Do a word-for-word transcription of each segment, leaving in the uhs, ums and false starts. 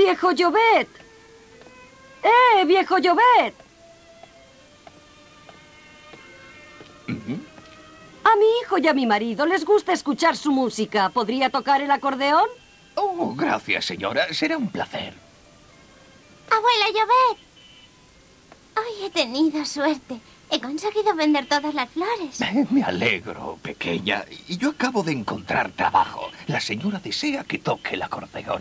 ¡Viejo Llobet! ¡Eh, viejo Llobet! A mi hijo y a mi marido les gusta escuchar su música. ¿Podría tocar el acordeón? Oh, gracias, señora. Será un placer. Abuela Llobet. Hoy he tenido suerte. He conseguido vender todas las flores. Eh, me alegro, pequeña. Y yo acabo de encontrar trabajo. La señora desea que toque el acordeón.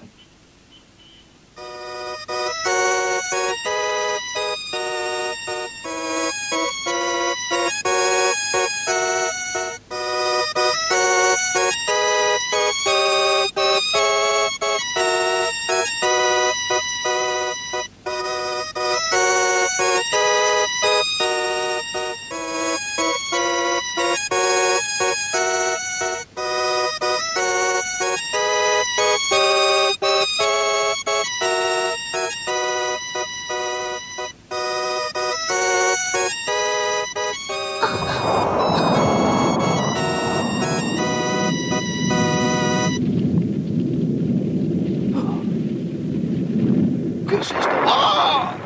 ¿Qué es esto? ¡Ah!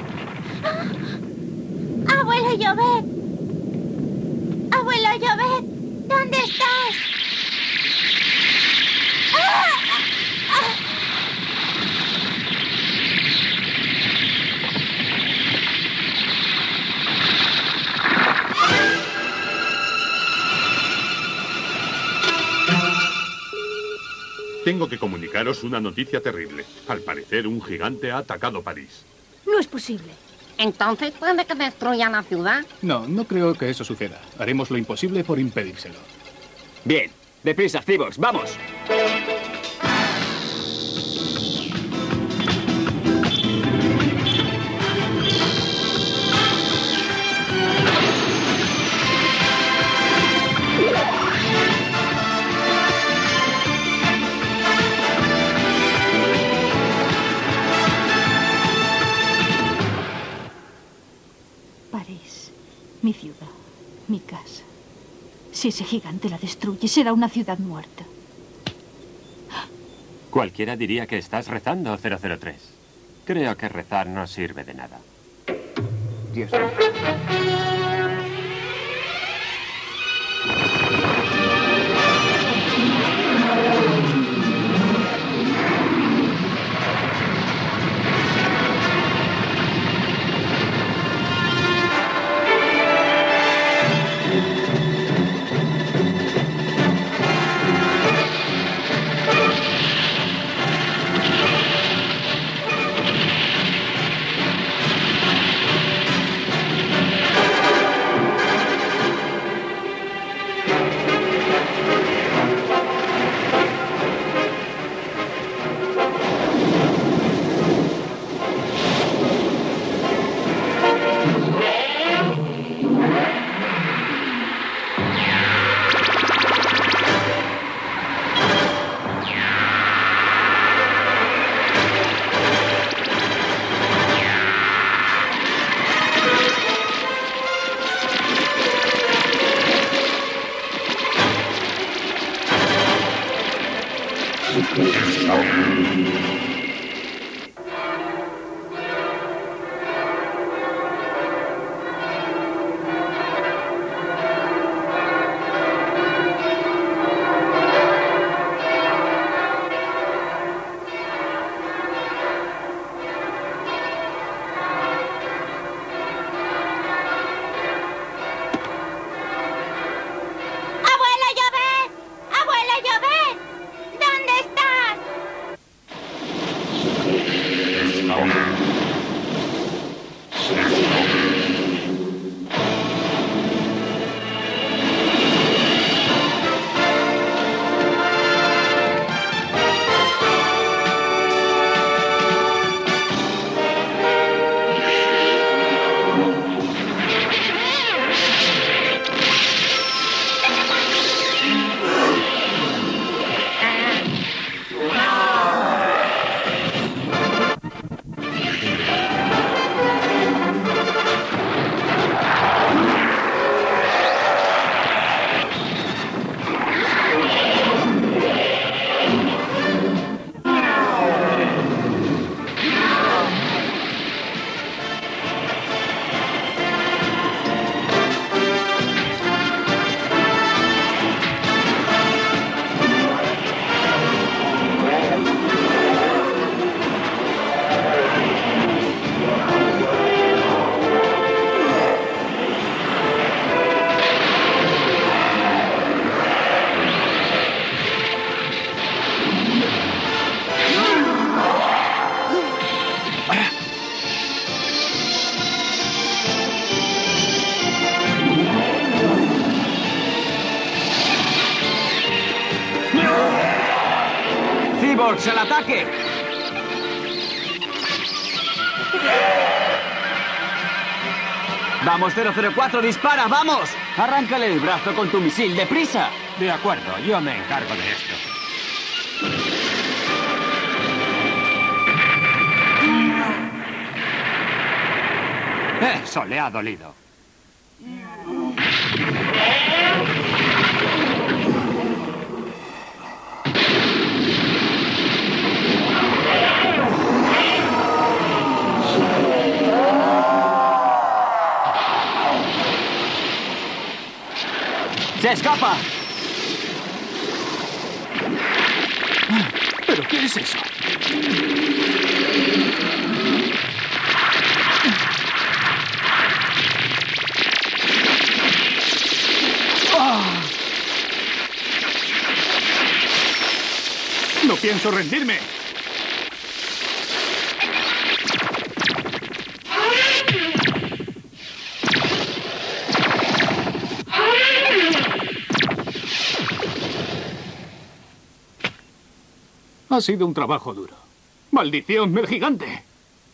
Abuelo Llobet. Abuelo Llobet. ¿Dónde estás? ¡Ah! ¡Ah! Tengo que comunicaros una noticia terrible. Al parecer, un gigante ha atacado París. No es posible. Entonces, ¿puede que destruyan la ciudad? No, no creo que eso suceda. Haremos lo imposible por impedírselo. Bien. Deprisa, Cyborgs, ¡vamos! París, mi ciudad, mi casa. Si ese gigante la destruye, será una ciudad muerta. Cualquiera diría que estás rezando, cero cero tres. Creo que rezar no sirve de nada. Dios. ¡Abuela Llobet! ¡Abuela Llobet! ¿Dónde estás? ¡Cyborgs, al ataque! ¡Vamos, cero cero cuatro, dispara, vamos! Arráncale el brazo con tu misil, deprisa. De acuerdo, yo me encargo de esto. Eso le ha dolido. ¡Se escapa! ¿Pero qué es eso? ¡Ah! No pienso rendirme. Ha sido un trabajo duro. ¡Maldición, el gigante!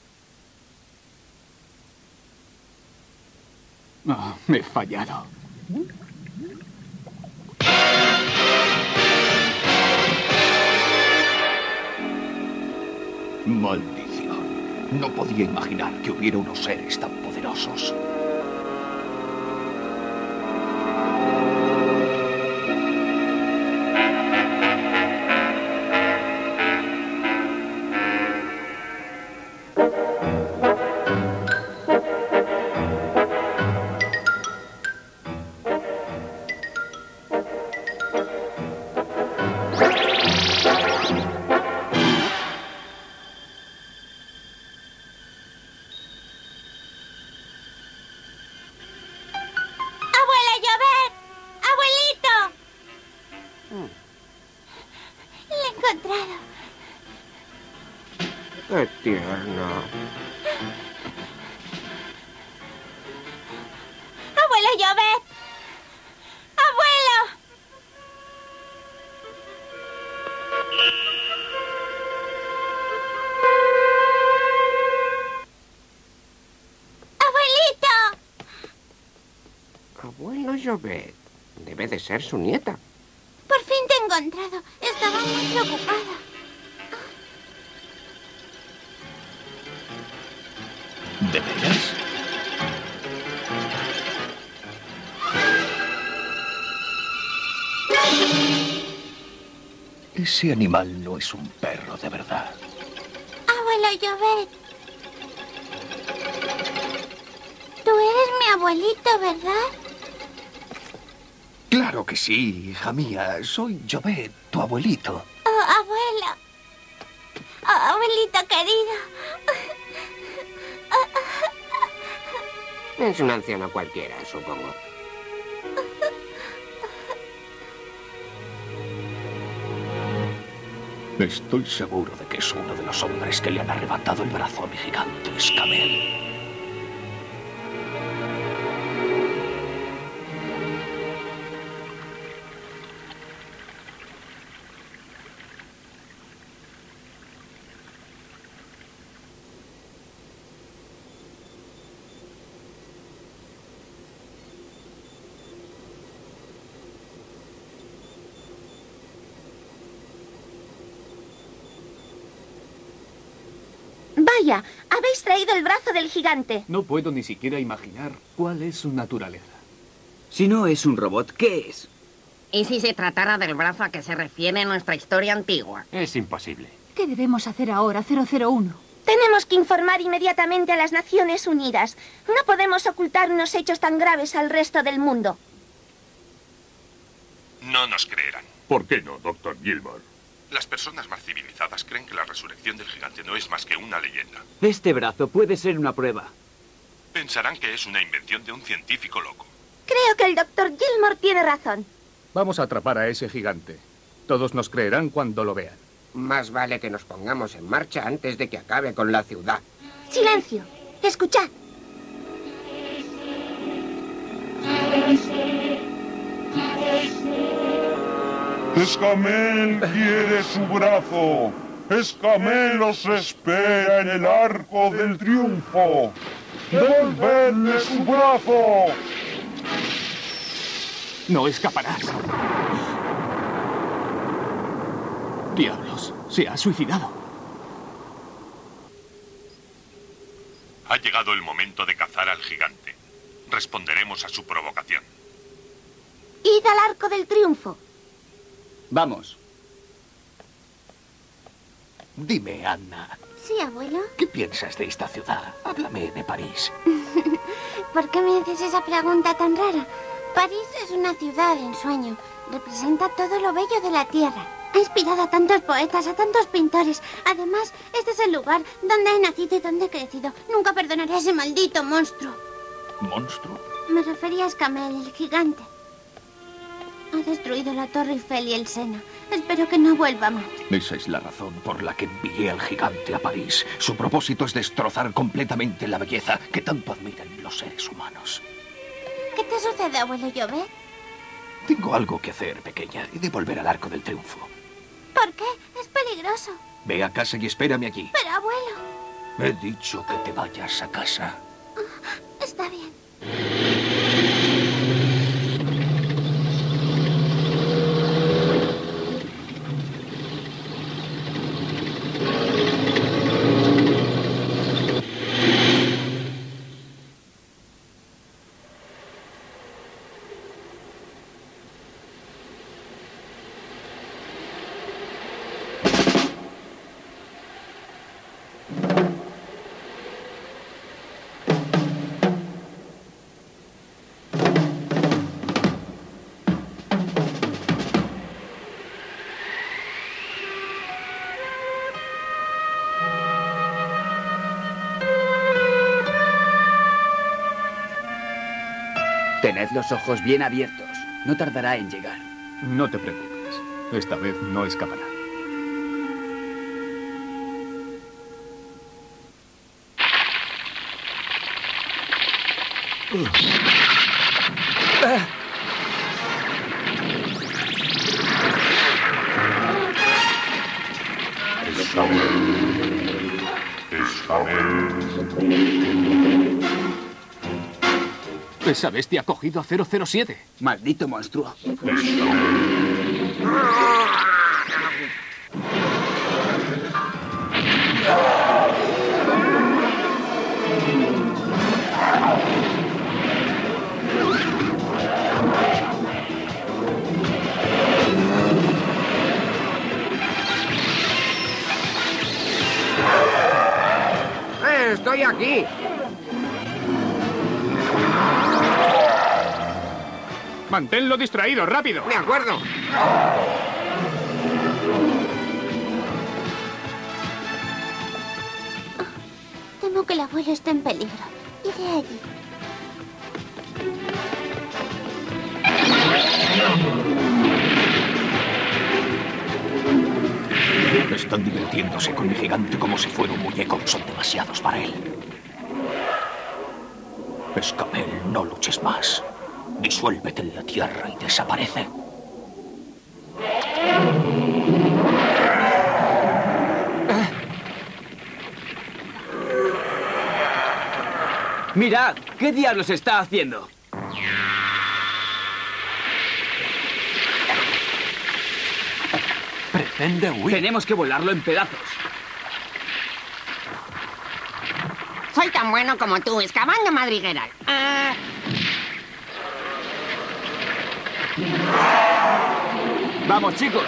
Ah, me he fallado. Maldición. No podía imaginar que hubiera unos seres tan poderosos. ¡Qué tierno! ¡Abuelo Llobet! ¡Abuelo! ¡Abuelito! Abuelo Llobet. Debe de ser su nieta. Por fin te he encontrado. Estaba muy preocupada. ¿De veras? Ese animal no es un perro de verdad. Abuelo Llobet. Tú eres mi abuelito, ¿verdad? Claro que sí, hija mía. Soy Llobet, tu abuelito. Oh, abuelo. Oh, abuelito querido. Es un anciano cualquiera, supongo. Estoy seguro de que es uno de los hombres que le han arrebatado el brazo a mi gigante Escamel. Vaya, habéis traído el brazo del gigante. No puedo ni siquiera imaginar cuál es su naturaleza. Si no es un robot, ¿qué es? ¿Y si se tratara del brazo a que se refiere nuestra historia antigua? Es imposible. ¿Qué debemos hacer ahora, cero cero uno? Tenemos que informar inmediatamente a las Naciones Unidas. No podemos ocultar unos hechos tan graves al resto del mundo. No nos creerán. ¿Por qué no, doctor Gilmore? Las personas más civilizadas creen que la resurrección del gigante no es más que una leyenda. Este brazo puede ser una prueba. Pensarán que es una invención de un científico loco. Creo que el doctor Gilmore tiene razón. Vamos a atrapar a ese gigante. Todos nos creerán cuando lo vean. Más vale que nos pongamos en marcha antes de que acabe con la ciudad. Silencio. Escuchad. Escamel quiere su brazo. Escamel os espera en el arco del triunfo. ¡Devolvedle su brazo! No escaparás. Diablos, se ha suicidado. Ha llegado el momento de cazar al gigante. Responderemos a su provocación. Id al arco del triunfo. Vamos. Dime, Anna, Sí, abuelo. ¿qué piensas de esta ciudad? Háblame de París. ¿Por qué me haces esa pregunta tan rara? París es una ciudad de ensueño. Representa todo lo bello de la tierra. Ha inspirado a tantos poetas, a tantos pintores. Además, este es el lugar donde he nacido y donde he crecido. Nunca perdonaré a ese maldito monstruo. ¿Monstruo? Me refería a Escamel, el gigante. Ha destruido la Torre Eiffel y el Sena. Espero que no vuelva más. Esa es la razón por la que envié al gigante a París. Su propósito es destrozar completamente la belleza que tanto admiran los seres humanos. ¿Qué te sucede, abuelo Llobet? Tengo algo que hacer, pequeña. He de volver al Arco del Triunfo. ¿Por qué? Es peligroso. Ve a casa y espérame aquí. Pero, abuelo... He dicho que te vayas a casa. Está bien. Tened los ojos bien abiertos. No tardará en llegar. No te preocupes. Esta vez no escapará. Escamel. Escamel. Esa bestia ha cogido a cero cero siete. Maldito monstruo. ¡Eh, estoy aquí! Manténlo distraído, rápido. De acuerdo. Temo que el abuelo esté en peligro. Iré allí. Están divirtiéndose con mi gigante como si fuera un muñeco. Son demasiados para él. Escamel, no luches más. Disuélvete en la tierra y desaparece. Mirad, ¿qué diablos está haciendo? Pretende huir. Tenemos que volarlo en pedazos. Soy tan bueno como tú, excavando madrigueras. Ah. Vamos, chicos.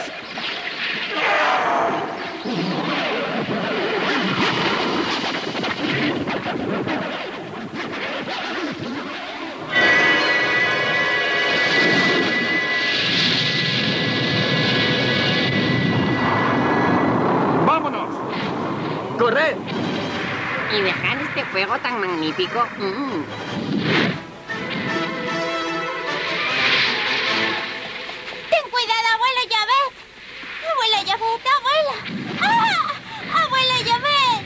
¡Vámonos! ¡Corred! Y dejar este fuego tan magnífico. Mm. ¡Ten cuidado, abuelo Llobet! ¡Abuelo Llobet, abuela! ¡Ah! ¡Abuelo Llobet!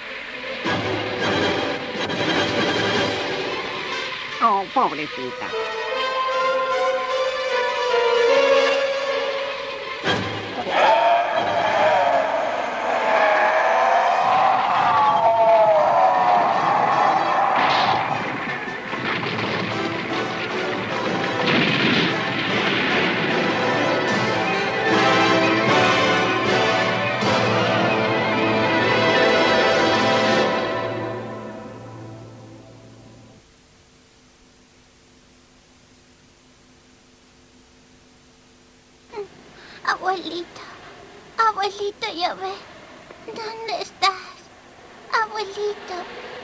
Oh, pobrecita. Abuelito, abuelito Llobet, ¿dónde estás? Abuelito.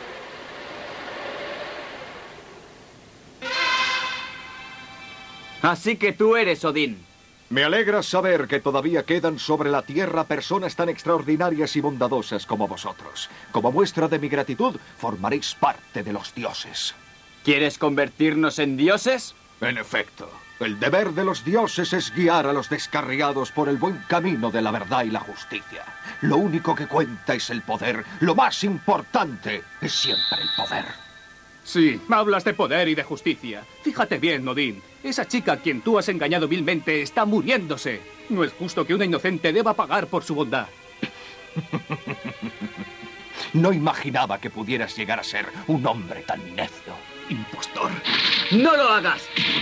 Así que tú eres Odín. Me alegra saber que todavía quedan sobre la tierra personas tan extraordinarias y bondadosas como vosotros. Como muestra de mi gratitud, formaréis parte de los dioses. ¿Quieres convertirnos en dioses? En efecto, el deber de los dioses es guiar a los descarriados por el buen camino de la verdad y la justicia. Lo único que cuenta es el poder. Lo más importante es siempre el poder. Sí, hablas de poder y de justicia. Fíjate bien, Odín. Esa chica a quien tú has engañado vilmente está muriéndose. No es justo que una inocente deba pagar por su bondad. No imaginaba que pudieras llegar a ser un hombre tan necio. Impostor. ¡No lo hagas!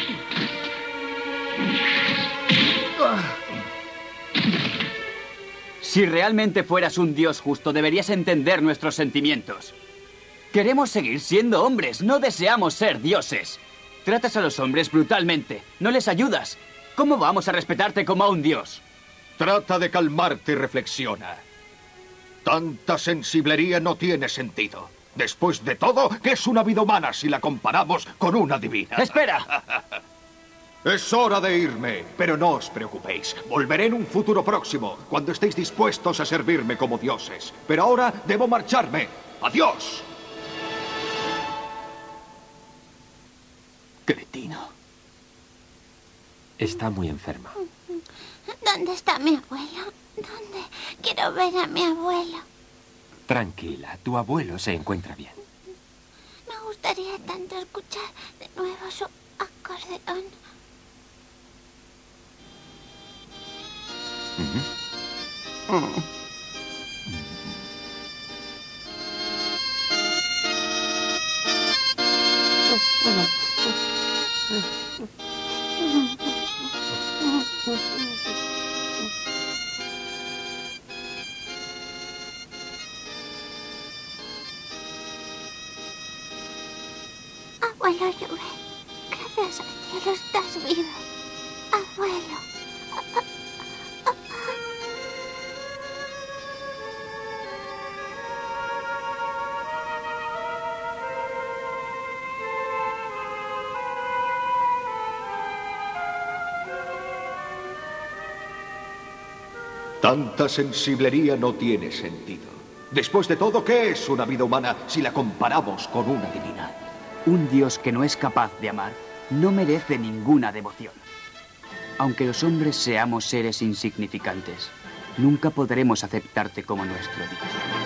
Si realmente fueras un dios justo, deberías entender nuestros sentimientos. Queremos seguir siendo hombres, no deseamos ser dioses. Tratas a los hombres brutalmente, no les ayudas. ¿Cómo vamos a respetarte como a un dios? Trata de calmarte y reflexiona. Tanta sensiblería no tiene sentido. Después de todo, ¿qué es una vida humana si la comparamos con una divina? ¡Espera! Es hora de irme, pero no os preocupéis. Volveré en un futuro próximo, cuando estéis dispuestos a servirme como dioses. Pero ahora debo marcharme. ¡Adiós! Cretino. Está muy enferma. ¿Dónde está mi abuelo? ¿Dónde? Quiero ver a mi abuelo. Tranquila, tu abuelo se encuentra bien. Me gustaría tanto escuchar de nuevo su acordeón. Uh-huh. Mm. Abuelo Llobet, gracias al cielo estás vivo. Abuelo. Tanta sensiblería no tiene sentido. Después de todo, ¿qué es una vida humana si la comparamos con una divina? Un dios que no es capaz de amar no merece ninguna devoción. Aunque los hombres seamos seres insignificantes, nunca podremos aceptarte como nuestro dios.